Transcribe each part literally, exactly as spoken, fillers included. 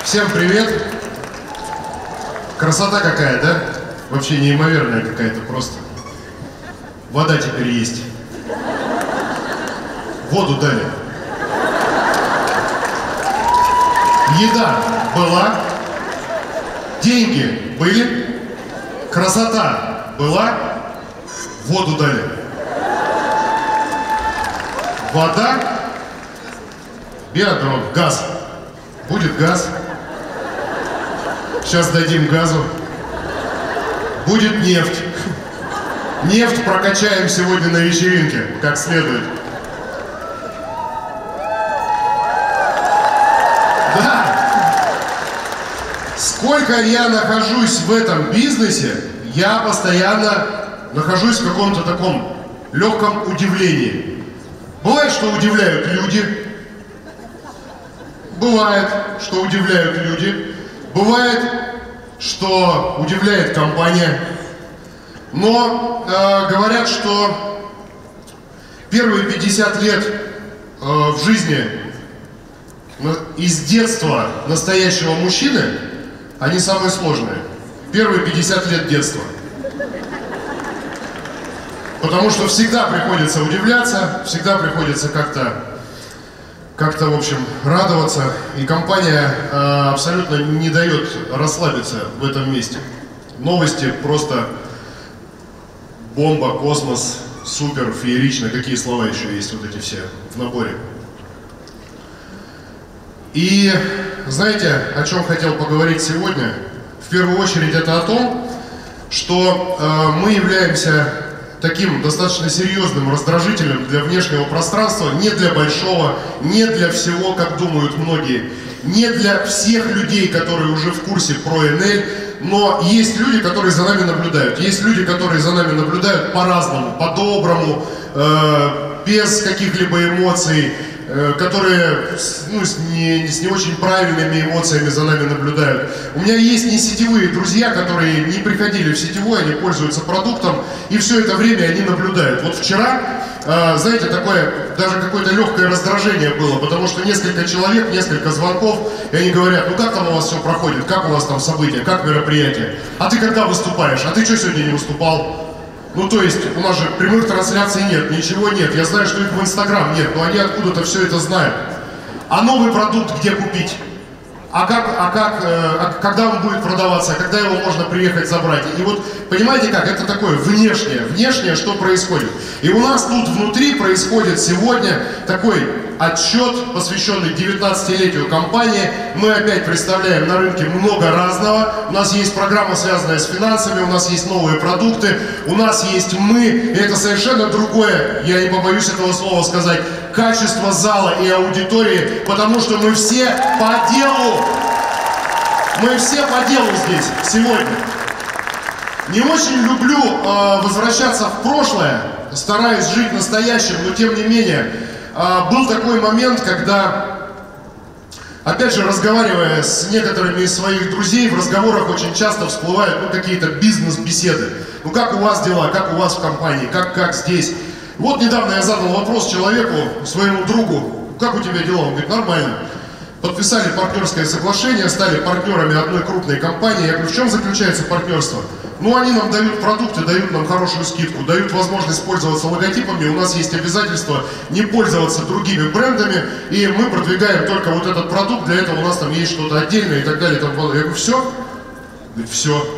Всем привет! Красота какая, да? Вообще неимоверная какая-то просто. Вода теперь есть. Воду дали. Еда была. Деньги были. Красота была. Воду дали. Вода. Биадрон. Газ. Будет газ. Сейчас дадим газу. Будет нефть. Нефть прокачаем сегодня на вечеринке, как следует. Да. Сколько я нахожусь в этом бизнесе, я постоянно нахожусь в каком-то таком легком удивлении. Бывает, что удивляют люди. Бывает, что удивляют люди. Бывает, что удивляет компания. Но э, говорят, что первые пятьдесят лет э, в жизни э, из детства настоящего мужчины, они самые сложные. Первые пятьдесят лет детства. Потому что всегда приходится удивляться, всегда приходится как-то, как-то, в общем, радоваться. И компания э, абсолютно не дает расслабиться в этом месте. Новости просто бомба, космос, супер, феерично. Какие слова еще есть вот эти все в наборе. И знаете, о чем хотел поговорить сегодня? В первую очередь это о том, что э, мы являемся таким достаточно серьезным раздражителем для внешнего пространства, не для большого, не для всего, как думают многие, не для всех людей, которые уже в курсе про эн эль, но есть люди, которые за нами наблюдают. Есть люди, которые за нами наблюдают по-разному, по-доброму, э, без каких-либо эмоций, э, которые ну, с, не, с не очень правильными эмоциями за нами наблюдают. У меня есть несетевые друзья, которые не приходили в сетевой, они пользуются продуктом, и все это время они наблюдают. Вот вчера, э, знаете, такое, даже какое-то легкое раздражение было, потому что несколько человек, несколько звонков, и они говорят: ну как там у вас все проходит, как у вас там события, как мероприятие, а ты когда выступаешь, а ты что сегодня не выступал? Ну то есть у нас же прямых трансляций нет, ничего нет, я знаю, что их в Инстаграм нет, но они откуда-то все это знают. А новый продукт где купить? А как, а как, э, а когда он будет продаваться, когда его можно приехать забрать? И вот, понимаете как, это такое внешнее, внешнее, что происходит. И у нас тут внутри происходит сегодня такой отчет, посвященный девятнадцатилетию компании. Мы опять представляем на рынке много разного. У нас есть программа, связанная с финансами, у нас есть новые продукты, у нас есть мы. И это совершенно другое, я не побоюсь этого слова сказать, качество зала и аудитории, потому что мы все по делу. Мы все по делу здесь сегодня. Не очень люблю э, возвращаться в прошлое, стараюсь жить настоящим, но тем не менее, э, был такой момент, когда, опять же, разговаривая с некоторыми из своих друзей, в разговорах очень часто всплывают ну, какие-то бизнес-беседы. Ну как у вас дела, как у вас в компании, как, как здесь. Вот недавно я задал вопрос человеку, своему другу: как у тебя дела? Он говорит: нормально. Подписали партнерское соглашение, стали партнерами одной крупной компании. Я говорю: в чем заключается партнерство? Ну, они нам дают продукты, дают нам хорошую скидку, дают возможность пользоваться логотипами. У нас есть обязательство не пользоваться другими брендами, и мы продвигаем только вот этот продукт, для этого у нас там есть что-то отдельное и так далее. Я говорю: все? Говорит: все.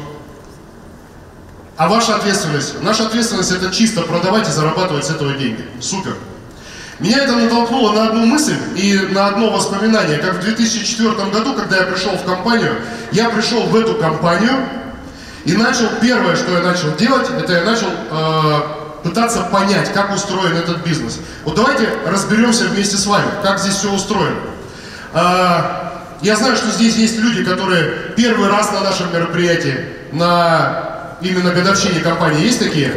А ваша ответственность? Наша ответственность — это чисто продавать и зарабатывать с этого деньги. Супер. Меня это натолкнуло на одну мысль и на одно воспоминание, как в две тысячи четвёртом году, когда я пришел в компанию, я пришел в эту компанию и начал, первое, что я начал делать, это я начал э, пытаться понять, как устроен этот бизнес. Вот давайте разберемся вместе с вами, как здесь все устроено. Э, я знаю, что здесь есть люди, которые первый раз на нашем мероприятии, на именно годовщине компании. Есть такие?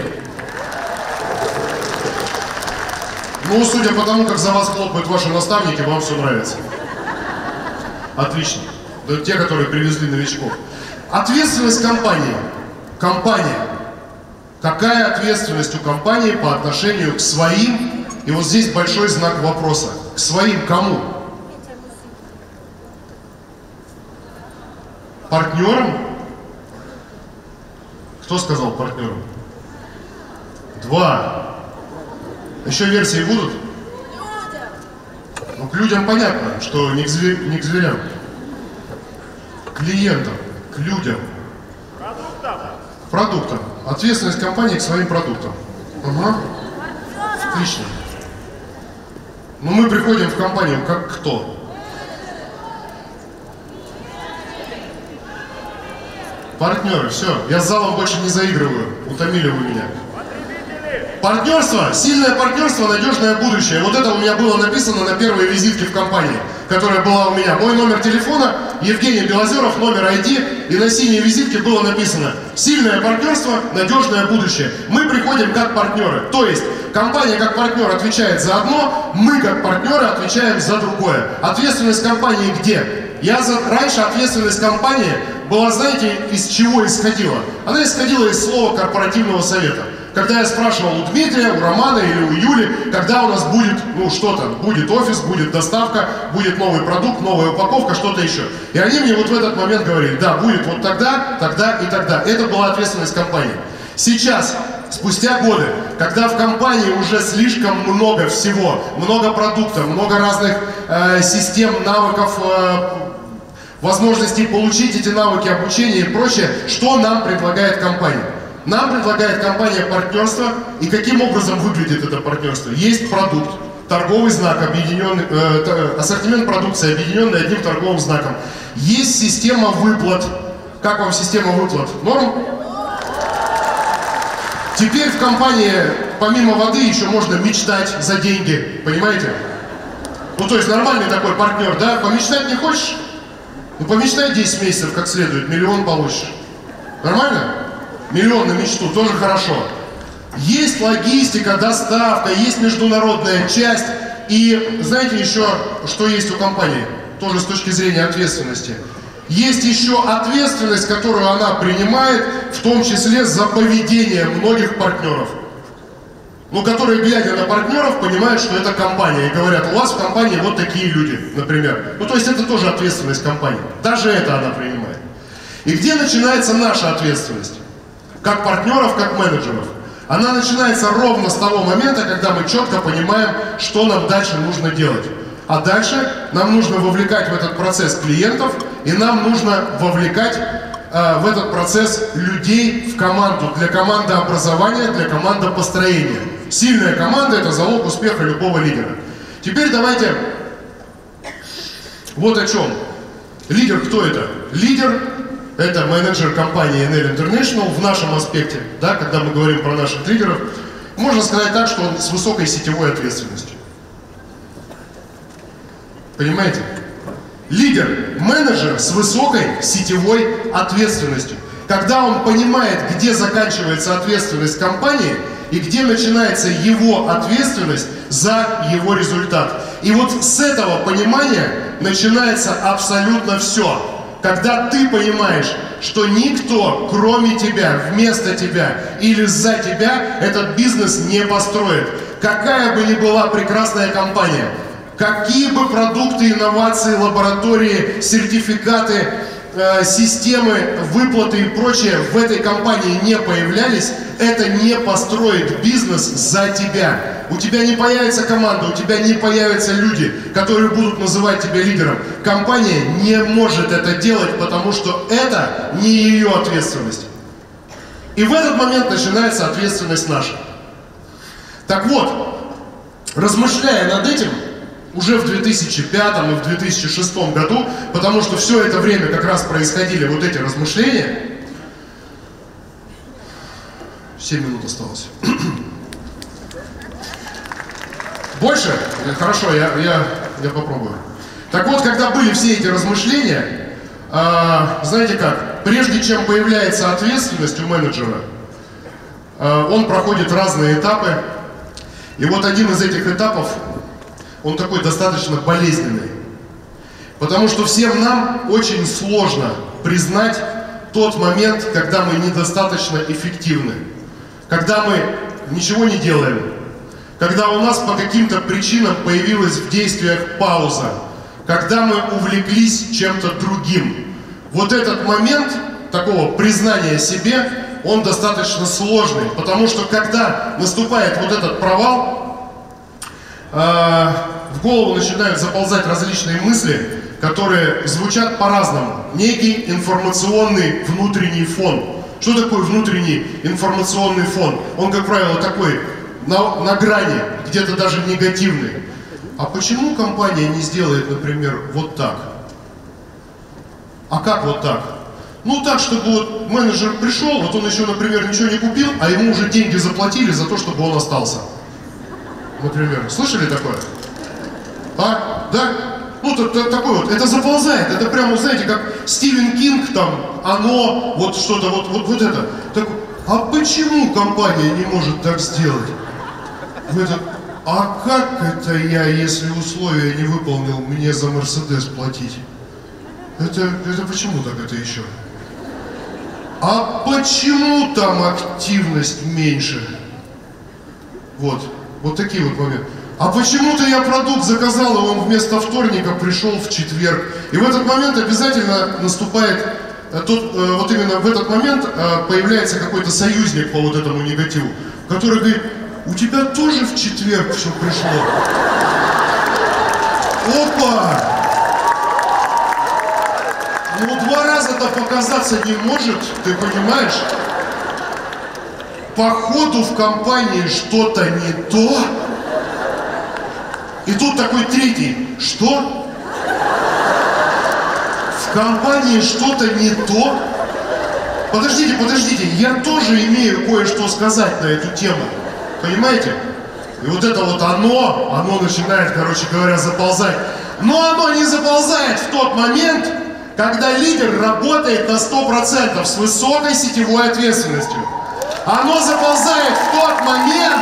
Ну, судя по тому, как за вас хлопают ваши наставники, вам все нравится. Отлично. Это те, которые привезли новичков. Ответственность компании. Компания. Какая ответственность у компании по отношению к своим? И вот здесь большой знак вопроса. К своим кому? партнерам? Кто сказал партнерам? Два. Еще версии будут? Ну, к людям понятно, что не к, звер... не к зверям. К клиентам, к людям. Продуктам. Продуктам. Ответственность компании к своим продуктам. Ага. Отлично. Но мы приходим в компанию как кто? Партнеры, все. Я с залом больше не заигрываю. Утомили вы меня. Партнерство, сильное партнерство, надежное будущее. Вот это у меня было написано на первой визитке в компании, которая была у меня. Мой номер телефона, Евгений Белозеров, номер ай ди, и на синей визитке было написано: сильное партнерство, надежное будущее. Мы приходим как партнеры. То есть компания как партнер отвечает за одно, мы как партнеры отвечаем за другое. Ответственность компании где? Я за... Раньше ответственность компании была, знаете, из чего исходила? Она исходила из слова корпоративного совета. Когда я спрашивал у Дмитрия, у Романа или у Юли, когда у нас будет, ну что-то, будет офис, будет доставка, будет новый продукт, новая упаковка, что-то еще. И они мне вот в этот момент говорили: да, будет вот тогда, тогда и тогда. Это была ответственность компании. Сейчас, спустя годы, когда в компании уже слишком много всего, много продуктов, много разных э, систем, навыков, э, возможностей получить эти навыки, обучения и прочее, что нам предлагает компания? Нам предлагает компания партнерство. И каким образом выглядит это партнерство? Есть продукт, торговый знак, объединенный, э, ассортимент продукции, объединенный одним торговым знаком. Есть система выплат. Как вам система выплат? Норм? Теперь в компании помимо воды еще можно мечтать за деньги. Понимаете? Ну то есть нормальный такой партнер, да? Помечтать не хочешь? Ну помечтай десять месяцев как следует, миллион получишь. Нормально? Миллион на мечту, тоже хорошо. Есть логистика, доставка, есть международная часть. И знаете еще, что есть у компании? Тоже с точки зрения ответственности. Есть еще ответственность, которую она принимает, в том числе за поведение многих партнеров. Ну, которые, глядя на партнеров, понимают, что это компания. И говорят: у вас в компании вот такие люди, например. Ну, то есть это тоже ответственность компании. Даже это она принимает. И где начинается наша ответственность? Как партнеров, как менеджеров. Она начинается ровно с того момента, когда мы четко понимаем, что нам дальше нужно делать. А дальше нам нужно вовлекать в этот процесс клиентов, и нам нужно вовлекать э, в этот процесс людей в команду, для командообразования, для командопостроения. Сильная команда – это залог успеха любого лидера. Теперь давайте вот о чем. Лидер кто это? Лидер – это менеджер компании эн эл International в нашем аспекте, да, когда мы говорим про наших лидеров. Можно сказать так, что он с высокой сетевой ответственностью. Понимаете? Лидер, менеджер с высокой сетевой ответственностью. Когда он понимает, где заканчивается ответственность компании и где начинается его ответственность за его результат. И вот с этого понимания начинается абсолютно все. Когда ты понимаешь, что никто, кроме тебя, вместо тебя или за тебя этот бизнес не построит. Какая бы ни была прекрасная компания, какие бы продукты, инновации, лаборатории, сертификаты, э, системы, выплаты и прочее в этой компании не появлялись, это не построит бизнес за тебя. У тебя не появится команда, у тебя не появятся люди, которые будут называть тебя лидером. Компания не может это делать, потому что это не ее ответственность. И в этот момент начинается ответственность наша. Так вот, размышляя над этим, уже в две тысячи пятом и в две тысячи шестом году, потому что все это время как раз происходили вот эти размышления. семь минут осталось. Больше? Хорошо, я, я, я попробую. Так вот, когда были все эти размышления, э, знаете как, прежде чем появляется ответственность у менеджера, э, он проходит разные этапы. И вот один из этих этапов, он такой достаточно болезненный. Потому что всем нам очень сложно признать тот момент, когда мы недостаточно эффективны. Когда мы ничего не делаем. Когда у нас по каким-то причинам появилась в действиях пауза, когда мы увлеклись чем-то другим, вот этот момент такого признания себе, он достаточно сложный, потому что когда наступает вот этот провал, э, в голову начинают заползать различные мысли, которые звучат по-разному. Некий информационный внутренний фон. Что такое внутренний информационный фон? Он, как правило, такой на, на грани, где-то даже негативный. А почему компания не сделает, например, вот так? А как вот так? Ну так, чтобы вот менеджер пришел, вот он еще, например, ничего не купил, а ему уже деньги заплатили за то, чтобы он остался. Например. Слышали такое? А? Да? Ну, то, то, такой вот, это заползает, это прямо, знаете, как Стивен Кинг, там, оно, вот что-то, вот, вот, вот это. Так, а почему компания не может так сделать? Это, а как это я, если условия не выполнил, мне за Мерседес платить? Это, это почему так это еще? А почему там активность меньше? Вот, вот такие вот моменты. А почему-то я продукт заказал, и он вместо вторника пришел в четверг. И в этот момент обязательно наступает, тот, вот именно в этот момент появляется какой-то союзник по вот этому негативу, который говорит, у тебя тоже в четверг все пришло. Опа! Ну два раза-то показаться не может, ты понимаешь? Походу в компании что-то не то. И тут такой третий. Что? В компании что-то не то? Подождите, подождите, я тоже имею кое-что сказать на эту тему. Понимаете? И вот это вот оно, оно начинает, короче говоря, заползать. Но оно не заползает в тот момент, когда лидер работает на сто процентов с высокой сетевой ответственностью. Оно заползает в тот момент,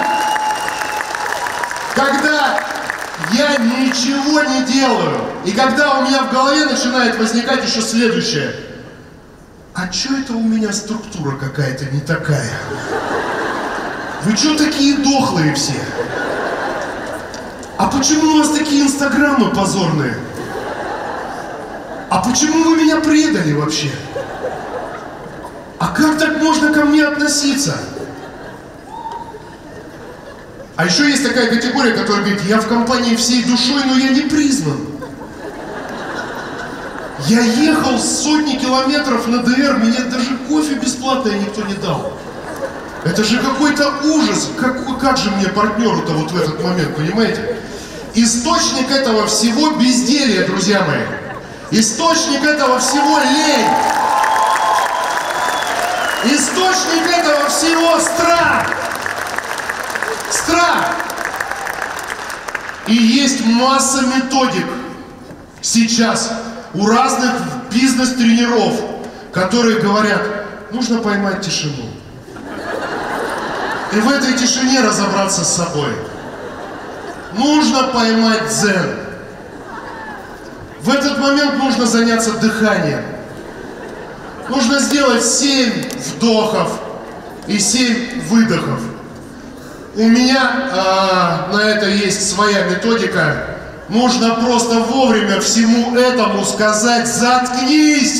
когда я ничего не делаю. И когда у меня в голове начинает возникать еще следующее. А что это у меня структура какая-то не такая? Вы что такие дохлые все? А почему у вас такие инстаграмы позорные? А почему вы меня предали вообще? А как так можно ко мне относиться? А еще есть такая категория, которая говорит, я в компании всей душой, но я не признан. Я ехал сотни километров на ДР, мне даже кофе бесплатное никто не дал. Это же какой-то ужас. Как, как же мне партнеру-то вот в этот момент, понимаете? Источник этого всего безделье, друзья мои. Источник этого всего лень. Источник этого всего страх. Страх. И есть масса методик сейчас у разных бизнес-тренеров, которые говорят, нужно поймать тишину. И в этой тишине разобраться с собой. Нужно поймать дзен. В этот момент нужно заняться дыханием. Нужно сделать семь вдохов и семь выдохов. У меня э, на это есть своя методика. Нужно просто вовремя всему этому сказать «заткнись».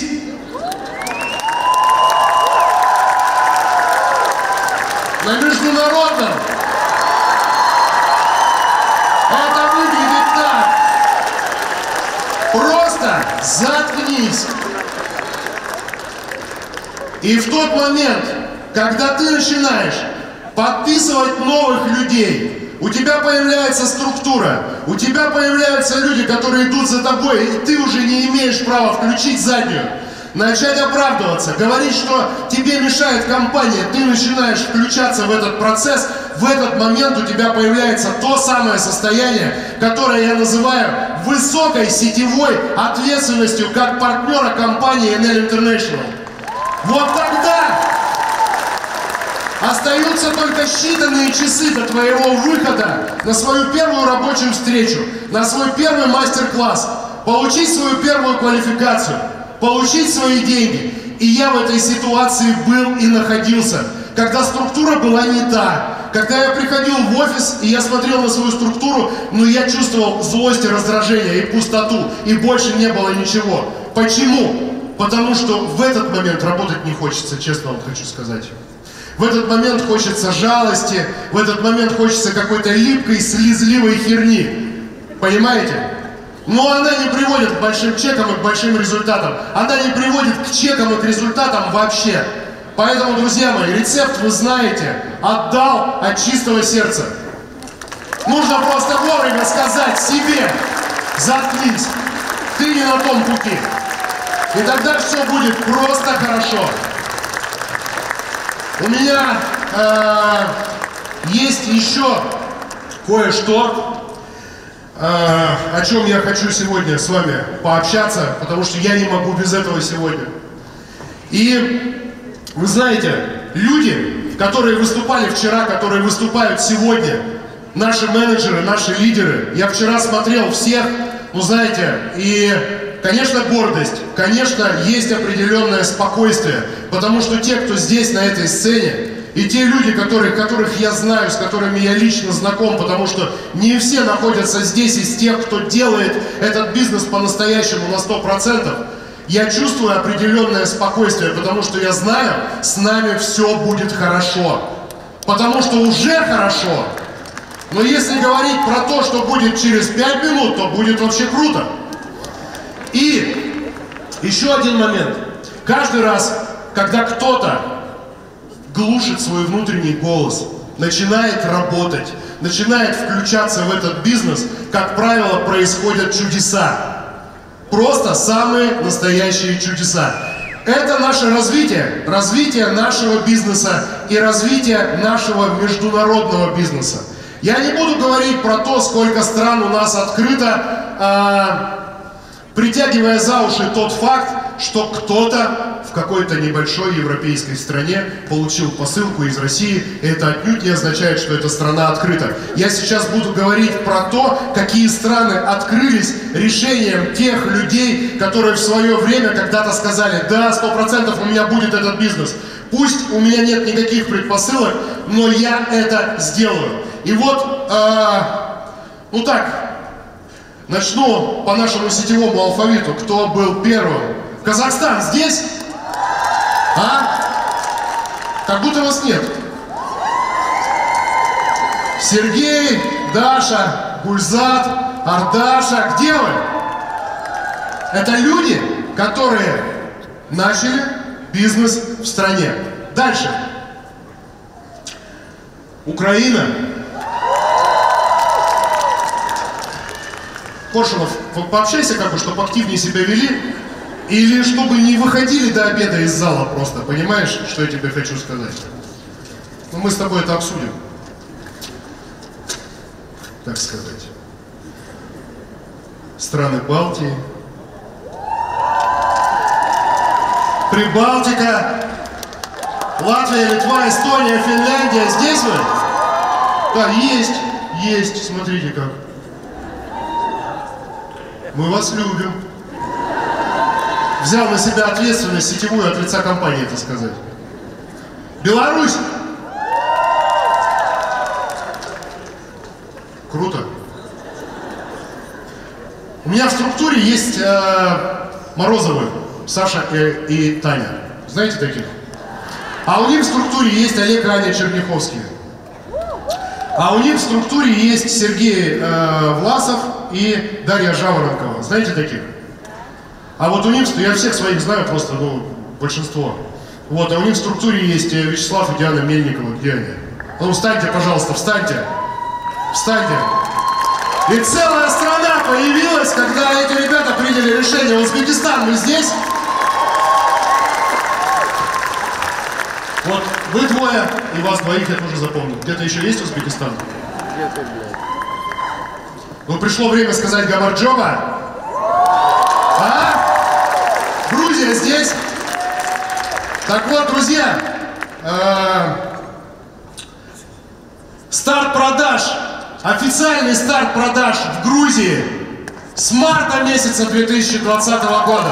На международном это выглядит так. Просто заткнись. И в тот момент, когда ты начинаешь подписывать новых людей, у тебя появляется структура, у тебя появляются люди, которые идут за тобой, и ты уже не имеешь права включить заднюю. Начать оправдываться, говорить, что тебе мешает компания, ты начинаешь включаться в этот процесс, в этот момент у тебя появляется то самое состояние, которое я называю высокой сетевой ответственностью как партнера компании эн эл International. Вот тогда остаются только считанные часы до твоего выхода на свою первую рабочую встречу, на свой первый мастер-класс, получить свою первую квалификацию, получить свои деньги. И я в этой ситуации был и находился, когда структура была не та. Когда я приходил в офис, и я смотрел на свою структуру, но я чувствовал злость и раздражение, и пустоту, и больше не было ничего. Почему? Потому что в этот момент работать не хочется, честно вам хочу сказать. В этот момент хочется жалости, в этот момент хочется какой-то липкой, слезливой херни. Понимаете? Но она не приводит к большим чекам и к большим результатам. Она не приводит к чекам и к результатам вообще. Поэтому, друзья мои, рецепт вы знаете. Отдал от чистого сердца. Нужно просто вовремя сказать себе: заткнись, ты не на том пути. И тогда все будет просто хорошо. У меня э, есть еще кое-что, э, о чем я хочу сегодня с вами пообщаться, потому что я не могу без этого сегодня. И вы знаете, люди, которые выступали вчера, которые выступают сегодня, наши менеджеры, наши лидеры, я вчера смотрел всех, ну знаете, и... Конечно, гордость, конечно, есть определенное спокойствие, потому что те, кто здесь, на этой сцене, и те люди, которые, которых я знаю, с которыми я лично знаком, потому что не все находятся здесь из тех, кто делает этот бизнес по-настоящему на сто процентов, я чувствую определенное спокойствие, потому что я знаю, с нами все будет хорошо, потому что уже хорошо. Но если говорить про то, что будет через пять минут, то будет вообще круто. И еще один момент. Каждый раз, когда кто-то глушит свой внутренний голос, начинает работать, начинает включаться в этот бизнес, как правило, происходят чудеса. Просто самые настоящие чудеса. Это наше развитие, развитие нашего бизнеса и развитие нашего международного бизнеса. Я не буду говорить про то, сколько стран у нас открыто, а, притягивая за уши тот факт, что кто-то в какой-то небольшой европейской стране получил посылку из России, и это отнюдь не означает, что эта страна открыта. Я сейчас буду говорить про то, какие страны открылись решением тех людей, которые в свое время когда-то сказали: да, сто процентов у меня будет этот бизнес. Пусть у меня нет никаких предпосылок, но я это сделаю. И вот, э, ну так, начну по нашему сетевому алфавиту. Кто был первым? Казахстан здесь? А? Как будто вас нет. Сергей, Даша, Гульзат, Ардаша. Где вы? Это люди, которые начали бизнес в стране. Дальше. Украина. Коршунов, пообщайся, как бы, чтобы активнее себя вели, или чтобы не выходили до обеда из зала просто, понимаешь, что я тебе хочу сказать? Ну, мы с тобой это обсудим, так сказать. Страны Балтии, Прибалтика, Латвия, Литва, Эстония, Финляндия. Здесь вы? Да, есть, есть, смотрите как. Мы вас любим. Взял на себя ответственность сетевую от лица компании, это сказать. Беларусь. Круто. У меня в структуре есть э, Морозовы, Саша и, и Таня. Знаете таких? А у них в структуре есть Олег и Аня Черняховские. А у них в структуре есть Сергей э, Власов и Дарья Жаворонкова. Знаете таких? А вот у них, я всех своих знаю просто, ну, большинство. Вот, а у них в структуре есть Вячеслав и Диана Мельникова. Где они? Ну, встаньте, пожалуйста, встаньте. Встаньте. И целая страна появилась, когда эти ребята приняли решение. Узбекистан, мы здесь? Вот, вы двое, и вас двоих я тоже запомнил. Где-то еще есть Узбекистан? Где-то, блядь. Ну, пришло время сказать Гамарджоба. А? Грузия здесь? Так вот, друзья, э, старт продаж, официальный старт продаж в Грузии с марта месяца две тысячи двадцатого года.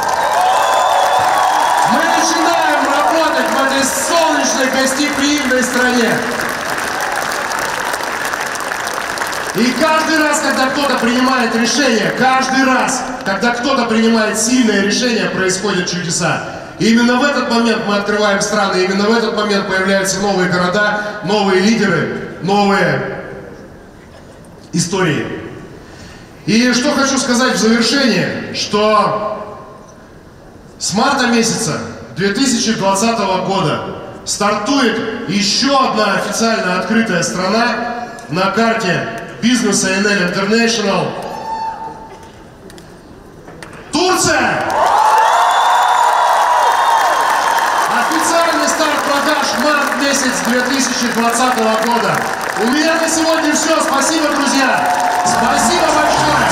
Мы начинаем работать в этой солнечной, гостеприимной стране. И каждый раз, когда кто-то принимает решение, каждый раз, когда кто-то принимает сильное решение, происходят чудеса. И именно в этот момент мы открываем страны, именно в этот момент появляются новые города, новые лидеры, новые истории. И что хочу сказать в завершение, что с марта месяца две тысячи двадцатого года стартует еще одна официально открытая страна на карте бизнеса эн эл International. Турция! Официальный старт продаж март месяц две тысячи двадцатого года. У меня на сегодня все. Спасибо, друзья. Спасибо большое.